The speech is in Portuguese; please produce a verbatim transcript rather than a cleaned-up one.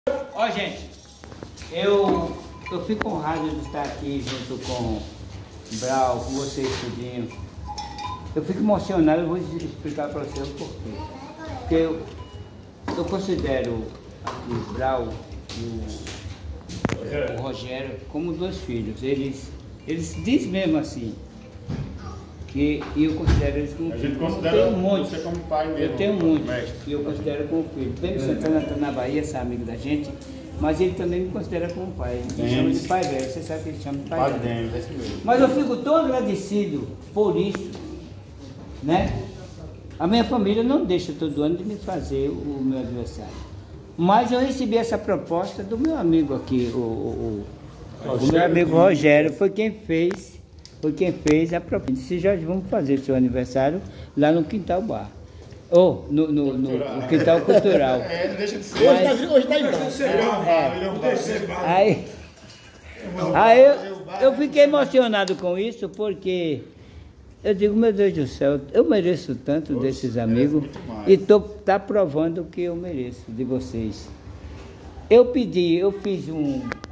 Ó, gente, eu, eu fico honrado de estar aqui junto com o Brau, com vocês, tudinho. Eu fico emocionado, eu vou explicar para vocês o porquê. Porque eu, eu considero o Brau e o, o Rogério como dois filhos. Eles, eles dizem mesmo assim, que eu considero eles como filhos. A gente considera eu tenho muito, você como pai mesmo. Eu tenho muito, mestre. e eu considero como filho. Bem, Santana está na Bahia, esse amigo da gente, mas ele também me considera como pai. Ele me chama de pai velho, você sabe que ele chama de pai, Pai velho. dentro, é isso mesmo. Mas eu fico tão agradecido por isso, né? A minha família não deixa todo ano de me fazer o meu aniversário. Mas eu recebi essa proposta do meu amigo aqui, o, o, o, o meu amigo Rogério, foi quem fez, foi quem fez a proposta. Disse, Jorge, vamos fazer seu aniversário lá no Quintal Bar. Ou oh, no, no, no, no Quintal Cultural. É, não deixa de ser. Mas, Hoje está em baixo. Aí, aí eu, eu fiquei emocionado com isso porque eu digo, meu Deus do céu, eu mereço tanto desses amigos e tô, tá provando que eu mereço de vocês. Eu pedi, eu fiz um,